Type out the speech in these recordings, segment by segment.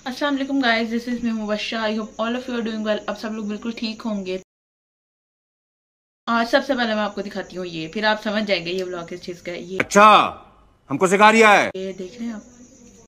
अस्सलाम वालेकुम guys, this is me Mubashsha. I hope all of you are doing well. अब सब लोग बिल्कुल ठीक होंगे। आज सबसे पहले मैं आपको दिखाती हूँ ये, फिर आप समझ जाएंगे ये व्लॉग किस चीज़ का है। ये अच्छा, हमको सिखा रिया है। ये देख रहे हैं आप,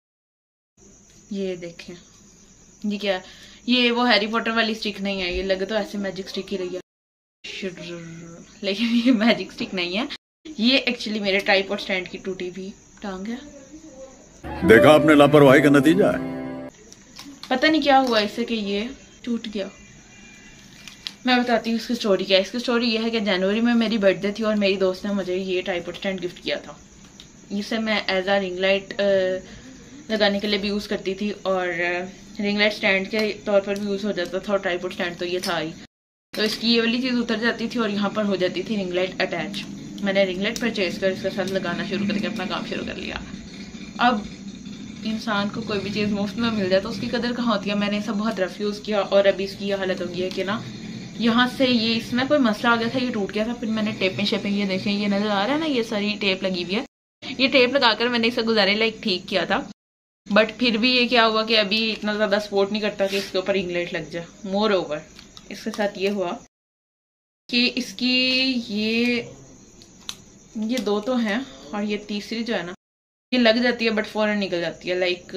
ये देखें ये क्या है। ये वो हैरी पॉटर वाली स्टिक नहीं है, ये लगे तो ऐसे मैजिक स्टिक ही रही है, लेकिन ये मैजिक स्टिक नहीं है। ये एक्चुअली मेरे ट्राइपॉड स्टैंड की टूटी हुई टांग है। देखा आपने लापरवाही का नतीजा है। पता नहीं क्या हुआ इससे कि ये टूट गया। मैं बताती हूँ इसकी स्टोरी क्या है। इसकी स्टोरी ये है कि जनवरी में मेरी बर्थडे थी और मेरी दोस्त ने मुझे ये ट्राइपॉड स्टैंड गिफ्ट किया था। इसे मैं एज आ रिंग लाइट लगाने के लिए भी यूज़ करती थी और रिंग लाइट स्टैंड के तौर पर भी यूज़ हो जाता था। और ट्राइपॉड स्टैंड तो ये था ही, तो इसकी ये वाली चीज़ उतर जाती थी और यहाँ पर हो जाती थी रिंग लाइट अटैच। मैंने रिंग लाइट परचेज कर इसके साथ लगाना शुरू करके अपना काम शुरू कर लिया। अब इंसान को कोई भी चीज़ मुफ्त में मिल जाए तो उसकी कदर कहाँ होती है। मैंने इसे बहुत रफ यूज़ किया और अभी इसकी ये हालत हो गई है कि ना, यहाँ से ये इसमें कोई मसला आ गया था, ये टूट गया था। फिर मैंने टेपिंग शेपिंग, ये देखें, ये नज़र आ रहा है ना, ये सारी टेप लगी हुई है। ये टेप लगाकर मैंने इसे गुजारे लाइक ठीक किया था, बट फिर भी ये क्या हुआ कि अभी इतना ज़्यादा सपोर्ट नहीं करता कि इसके ऊपर रिंग लाइट लग जाए। मोर ओवर इसके साथ ये हुआ कि इसकी ये दो तो हैं और ये तीसरी जो है ना, ये लग जाती है बट फौरन निकल जाती है। लाइक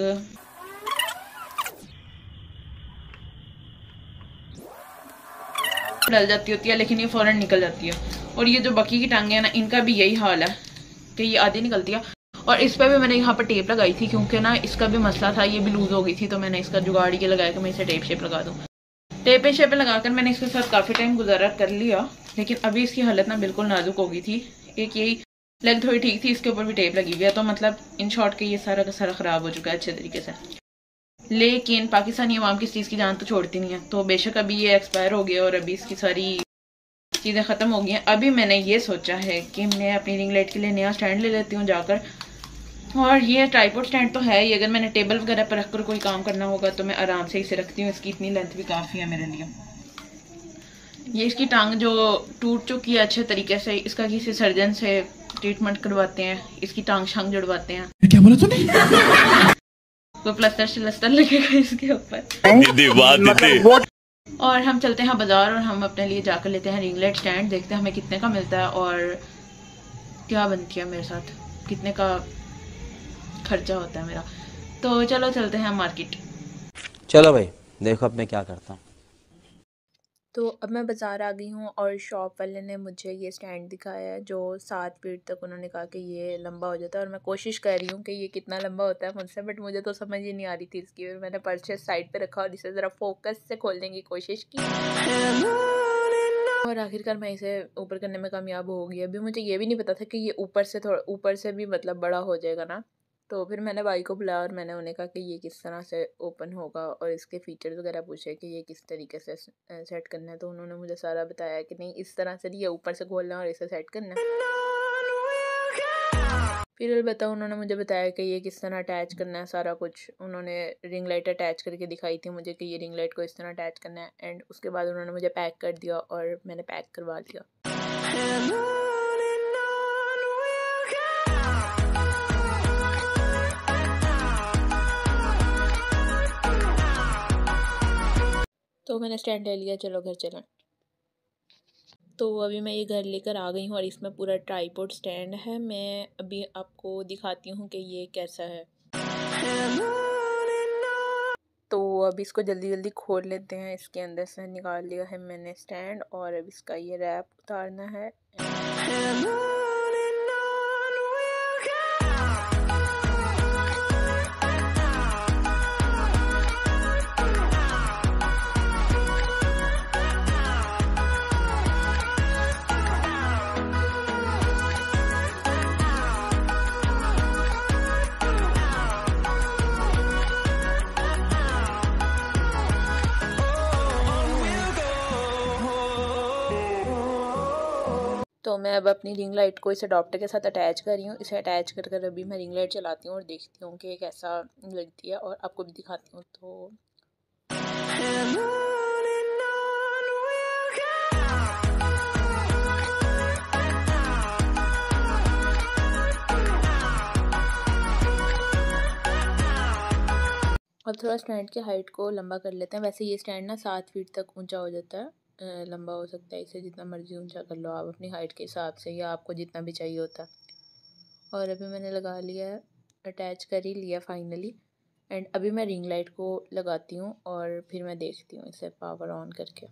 डल जाती होती है लेकिन ये फौरन निकल जाती है। और ये जो बाकी की टांगे हैं ना, इनका भी यही हाल है कि ये आधी निकलती है। और इस पर भी मैंने यहाँ पर टेप लगाई थी क्योंकि ना इसका भी मसला था, ये भी लूज हो गई थी। तो मैंने इसका जुगाड़ ये लगाया कि मैं इसे टेप शेप लगा दूँ। टेप शेप लगाकर मैंने इसके साथ काफ़ी टाइम गुजारा कर लिया, लेकिन अभी इसकी हालत ना बिल्कुल नाजुक हो गई थी। एक यही लेग थोड़ी ठीक थी, इसके ऊपर भी टेप लगी हुई है। तो मतलब इन शॉर्ट के ये सारा का सारा ख़राब हो चुका है अच्छे तरीके से। लेकिन पाकिस्तानी अवाम किस चीज़ की जान तो छोड़ती नहीं है। तो बेशक अभी ये एक्सपायर हो गया और अभी इसकी सारी चीज़ें ख़त्म हो गई हैं। अभी मैंने ये सोचा है कि मैं अपनी रिंग लाइट के लिए नया स्टैंड ले लेती हूँ जाकर। और ये ट्राइपॉड स्टैंड तो है ही, अगर मैंने टेबल वगैरह पर रखकर कोई काम करना होगा तो मैं आराम से इसे रखती हूँ। इसकी इतनी लेंथ भी काफ़ी है मेरे लिए। ये इसकी टांग जो टूट चुकी है अच्छे तरीके से, इसका किसी सर्जन से ट्रीटमेंट करवाते हैं, इसकी टांग शांग जुड़वाते हैं। क्या बोला तूने? कोई प्लास्टर श्लस्टर लगेगा इसके ऊपर। और हम चलते हैं बाजार और हम अपने लिए जाकर लेते हैं रिंग लाइट स्टैंड। देखते हैं हमें कितने का मिलता है और क्या बनती है मेरे साथ, कितने का खर्चा होता है मेरा। तो चलो चलते हैं मार्केट। चलो भाई, देखो अब मैं क्या करता हूँ। तो अब मैं बाज़ार आ गई हूँ और शॉप वाले ने मुझे ये स्टैंड दिखाया है जो 7 फीट तक उन्होंने कहा कि ये लंबा हो जाता है। और मैं कोशिश कर रही हूँ कि ये कितना लंबा होता है मुझसे, बट मुझे तो समझ ही नहीं आ रही थी इसकी। फिर मैंने परचेस साइड पे रखा और इसे ज़रा फोकस से खोलने की कोशिश की और आखिरकार मैं इसे ऊपर करने में कामयाब हो गई। अभी मुझे ये भी नहीं पता था कि ये ऊपर से भी मतलब बड़ा हो जाएगा ना। तो फिर मैंने भाई को बुलाया और मैंने उन्हें कहा कि ये किस तरह से ओपन होगा और इसके फीचर्स वगैरह पूछे कि ये किस तरीके से सेट करना है। तो उन्होंने मुझे सारा बताया कि नहीं, इस तरह से नहीं, ये ऊपर से खोलना और इसे सेट करना है। फिर बताओ, उन्होंने मुझे बताया कि ये किस तरह अटैच करना है सारा कुछ। उन्होंने रिंग लाइट अटैच करके दिखाई थी मुझे कि ये रिंग लाइट को इस तरह अटैच करना है। एंड उसके बाद उन्होंने मुझे पैक कर दिया और मैंने पैक करवा लिया। तो मैंने स्टैंड ले लिया, चलो घर चलें। तो अभी मैं ये घर लेकर आ गई हूँ और इसमें पूरा ट्राइपॉड स्टैंड है। मैं अभी आपको दिखाती हूँ कि ये कैसा है। तो अभी इसको जल्दी जल्दी खोल लेते हैं। इसके अंदर से निकाल लिया है मैंने स्टैंड और अब इसका ये रैप उतारना है। तो मैं अब अपनी रिंग लाइट को इस अडॉप्टर के साथ अटैच कर रही हूँ। इसे अटैच कर कर अभी मैं रिंग लाइट चलाती हूँ और देखती हूँ कि कैसा लगती है और आपको भी दिखाती हूँ। तो अब थोड़ा स्टैंड की हाइट को लंबा कर लेते हैं। वैसे ये स्टैंड ना 7 फीट तक ऊंचा हो जाता है, लंबा हो सकता है, इसे जितना मर्जी ऊंचा कर लो आप अपनी हाइट के हिसाब से, या आपको जितना भी चाहिए होता है। और अभी मैंने लगा लिया है, अटैच कर ही लिया फाइनली। एंड अभी मैं रिंग लाइट को लगाती हूँ और फिर मैं देखती हूँ इसे पावर ऑन करके।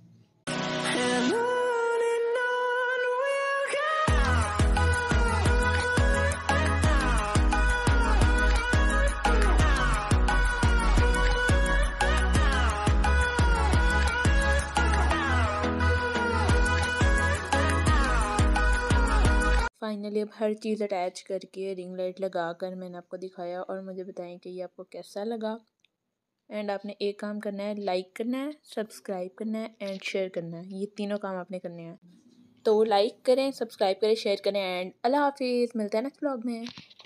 फाइनली अब हर चीज़ अटैच करके रिंग लाइट लगा कर मैंने आपको दिखाया, और मुझे बताएं कि ये आपको कैसा लगा। एंड आपने एक काम करना है, लाइक करना है, सब्सक्राइब करना है एंड शेयर करना है। ये तीनों काम आपने करने हैं। तो लाइक करें, सब्सक्राइब करें, शेयर करें एंड अल्लाह हाफिज़। मिलते हैं नेक्स्ट व्लॉग में।